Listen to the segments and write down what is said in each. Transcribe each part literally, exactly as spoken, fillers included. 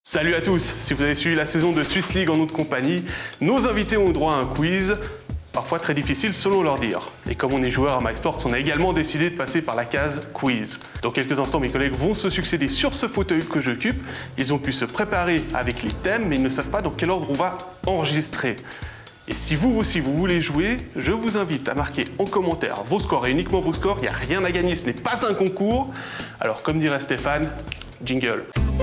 Salut à tous! Si vous avez suivi la saison de Swiss League en notre compagnie, nos invités ont droit à un quiz, parfois très difficile selon leur dire. Et comme on est joueur à MySports, on a également décidé de passer par la case quiz. Dans quelques instants, mes collègues vont se succéder sur ce fauteuil que j'occupe. Ils ont pu se préparer avec les thèmes, mais ils ne savent pas dans quel ordre on va enregistrer. Et si vous aussi vous voulez jouer, je vous invite à marquer en commentaire vos scores et uniquement vos scores. Il n'y a rien à gagner, ce n'est pas un concours. Alors comme dirait Stéphane, jingle.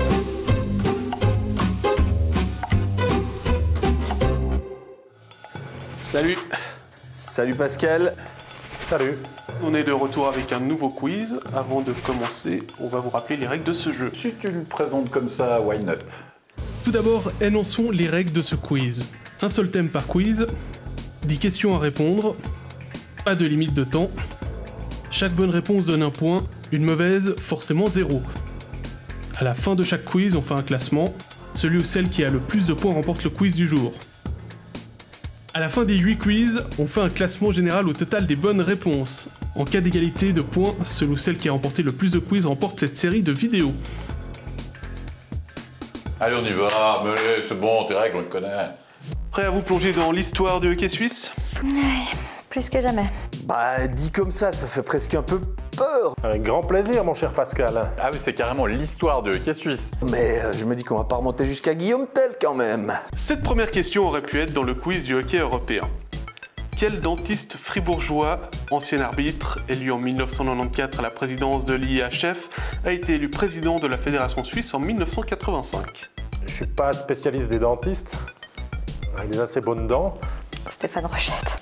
Salut. Salut Pascal. Salut. On est de retour avec un nouveau quiz. Avant de commencer, on va vous rappeler les règles de ce jeu. Si tu le présentes comme ça, why not? Tout d'abord, elles en sont les règles de ce quiz. Un seul thème par quiz, dix questions à répondre, pas de limite de temps. Chaque bonne réponse donne un point, une mauvaise, forcément zéro. À la fin de chaque quiz, on fait un classement. Celui ou celle qui a le plus de points remporte le quiz du jour. À la fin des huit quiz, on fait un classement général au total des bonnes réponses. En cas d'égalité de points, celui ou celle qui a remporté le plus de quiz remporte cette série de vidéos. Allez, on y va, mais c'est bon, tes règles, on le connaît. Prêt à vous plonger dans l'histoire du hockey suisse? Plus que jamais. Bah, dit comme ça, ça fait presque un peu peur. Avec grand plaisir, mon cher Pascal. Ah oui, c'est carrément l'histoire du hockey suisse. Mais euh, je me dis qu'on va pas remonter jusqu'à Guillaume Tell quand même. Cette première question aurait pu être dans le quiz du hockey européen. Quel dentiste fribourgeois, ancien arbitre, élu en mille neuf cent quatre-vingt-quatorze à la présidence de l'I H F, a été élu président de la Fédération suisse en mille neuf cent quatre-vingt-cinq? Je suis pas spécialiste des dentistes. Avec des assez bonnes dents. Stéphane Rochette.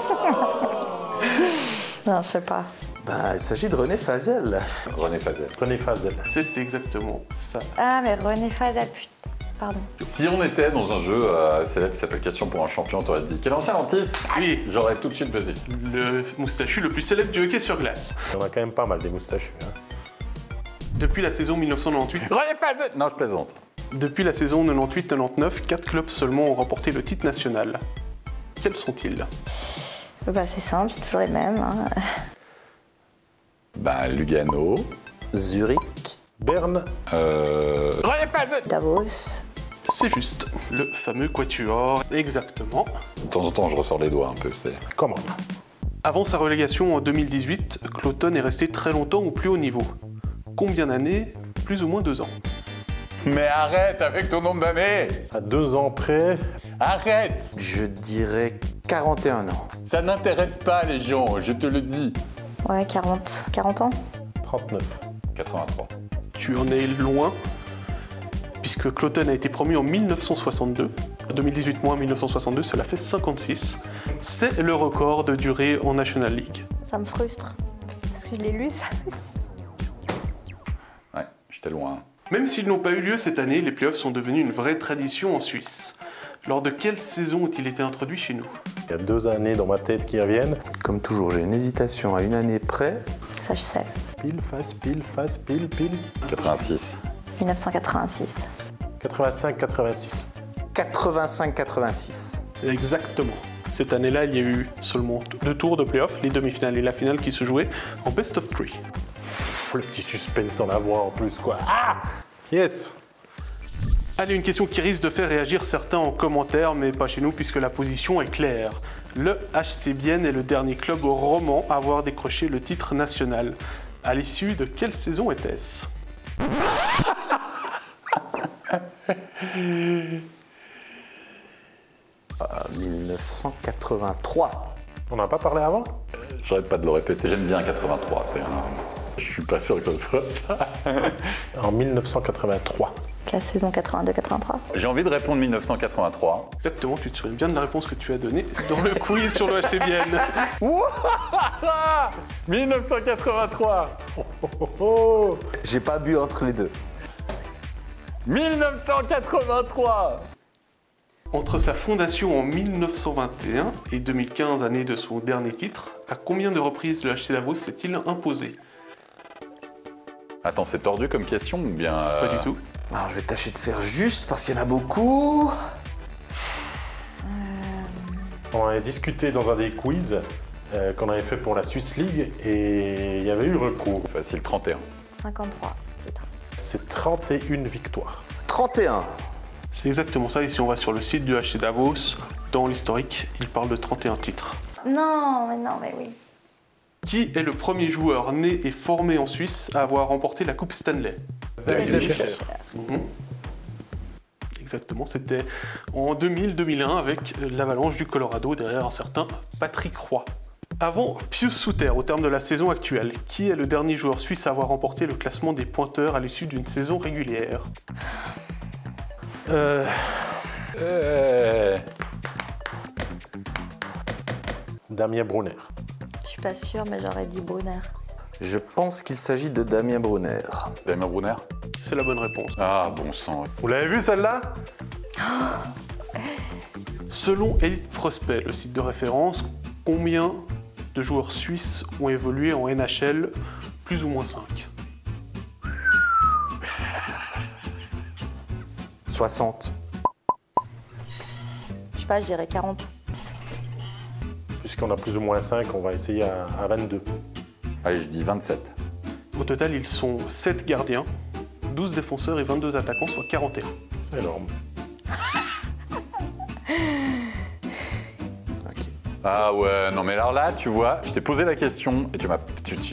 Non, je sais pas. Bah, il s'agit de René Fazel. René Fazel. René Fazel. C'est exactement ça. Ah, mais René Fazel, putain. Pardon. Si on était dans un jeu euh, célèbre qui s'appelle Question pour un champion, t'aurais dit quel ancien dentiste? Oui. J'aurais tout de suite buzzé. Le moustachu le plus célèbre du hockey sur glace. On a quand même pas mal des moustachus. Hein. Depuis la saison mille neuf cent quatre-vingt-huit, René Fazel. Non, je plaisante. depuis la saison quatre-vingt-huit quatre-vingt-neuf, quatre clubs seulement ont remporté le titre national. Quels sont-ils? Bah, c'est simple, c'est toujours les mêmes. Hein. Ben, Lugano. Zurich. Berne. Euh... René Fazel. Davos. C'est juste. Le fameux quatuor, exactement. De temps en temps, je ressors les doigts un peu, c'est... Comment? Avant sa relégation en deux mille dix-huit, Cloton est resté très longtemps au plus haut niveau. Combien d'années? Plus ou moins deux ans. Mais arrête avec ton nombre d'années. À deux ans près. Arrête. Je dirais quarante et un ans. Ça n'intéresse pas les gens, je te le dis. Ouais, quarante, quarante ans. trente-neuf. quatre-vingt-trois. Tu en es loin, puisque Cloton a été promu en mille neuf cent soixante-deux. deux mille dix-huit moins mille neuf cent soixante-deux, cela fait cinquante-six. C'est le record de durée en National League. Ça me frustre. Parce que je l'ai lu, ça. Ouais, j'étais loin. Même s'ils n'ont pas eu lieu cette année, les playoffs sont devenus une vraie tradition en Suisse. Lors de quelle saison ont-ils été introduits chez nous? Il y a deux années dans ma tête qui reviennent. Comme toujours, j'ai une hésitation à une année près. Ça, je sais. Pile, face, pile, face, pile, pile. quatre-vingt-six. mille neuf cent quatre-vingt-six. quatre-vingt-cinq quatre-vingt-six. quatre-vingt-cinq quatre-vingt-six. Exactement. Cette année-là, il y a eu seulement deux tours de playoffs, les demi-finales et la finale qui se jouaient en best of three. Le petit suspense dans la voix en plus, quoi. Ah! Yes! Allez, une question qui risque de faire réagir certains en commentaire, mais pas chez nous puisque la position est claire. Le H C Bienne est le dernier club roman à avoir décroché le titre national. À l'issue de quelle saison était-ce? Ah, mille neuf cent quatre-vingt-trois. On n'a pas parlé avant? J'arrête pas de le répéter, j'aime bien quatre-vingt-trois, c'est un... Je suis pas sûr que ce soit ça. En mille neuf cent quatre-vingt-trois. La saison quatre-vingt-deux quatre-vingt-trois. J'ai envie de répondre mille neuf cent quatre-vingt-trois. Exactement, tu te souviens bien de la réponse que tu as donnée dans le quiz sur le H C Bienne. mille neuf cent quatre-vingt-trois. Oh, oh, oh, oh. J'ai pas bu entre les deux. mille neuf cent quatre-vingt-trois. Entre sa fondation en mille neuf cent vingt et un et deux mille quinze, année de son dernier titre, à combien de reprises le H C Davos s'est-il imposé? Attends, c'est tordu comme question ou bien... euh, Pas du tout. Alors, je vais tâcher de faire juste parce qu'il y en a beaucoup. On en a discuté dans un des quiz euh, qu'on avait fait pour la Swiss League et il y avait eu recours. Facile, trente et un. cinquante-trois titres. C'est trente et une victoires. trente et un. C'est exactement ça, et si on va sur le site du H C Davos, dans l'historique, il parle de trente et un titres. Non, mais non, mais oui. Qui est le premier joueur né et formé en Suisse à avoir remporté la Coupe Stanley? David Fischer. Mhm. Exactement, c'était en deux mille deux mille un avec l'Avalanche du Colorado derrière un certain Patrick Roy. Avant Pius Suter, au terme de la saison actuelle, qui est le dernier joueur suisse à avoir remporté le classement des pointeurs à l'issue d'une saison régulière? Euh, Euh, Damien Brunner. Je suis pas sûre, mais j'aurais dit Brunner. Je pense qu'il s'agit de Damien Brunner. Damien Brunner. C'est la bonne réponse. Ah, bon sang. Vous l'avez vu celle-là? Selon Elite Prospect, le site de référence, combien de joueurs suisses ont évolué en N H L? Plus ou moins cinq. soixante. Je sais pas, je dirais quarante. Puisqu'on a plus ou moins cinq, on va essayer à, à vingt-deux. Allez, je dis vingt-sept. Au total, ils sont sept gardiens, douze défenseurs et vingt-deux attaquants, soit quarante et un. C'est énorme. Ok. Ah ouais, non mais alors là, tu vois, je t'ai posé la question et tu m'as... Tu, tu...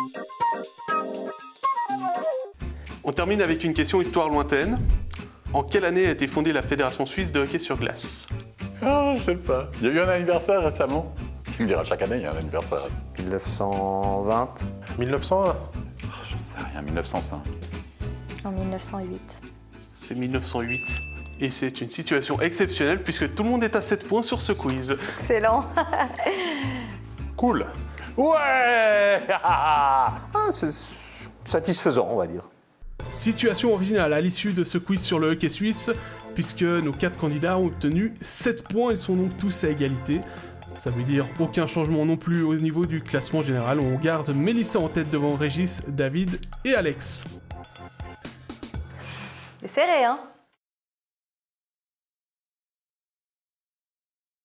On termine avec une question histoire lointaine. En quelle année a été fondée la Fédération suisse de hockey sur glace? Ah, je sais pas. Il y a eu un anniversaire récemment. Tu me diras, chaque année, il y a un anniversaire. mille neuf cent vingt. mille neuf cent un. Oh, je sais rien, mille neuf cent cinq. En mille neuf cent huit. C'est mille neuf cent huit. Et c'est une situation exceptionnelle puisque tout le monde est à sept points sur ce quiz. Excellent. Cool. Ouais. Ah, c'est satisfaisant, on va dire. Situation originale à l'issue de ce quiz sur le hockey suisse, puisque nos quatre candidats ont obtenu sept points et sont donc tous à égalité. Ça veut dire aucun changement non plus au niveau du classement général. On garde Mélissa en tête devant Régis, David et Alex. C'est serré, hein?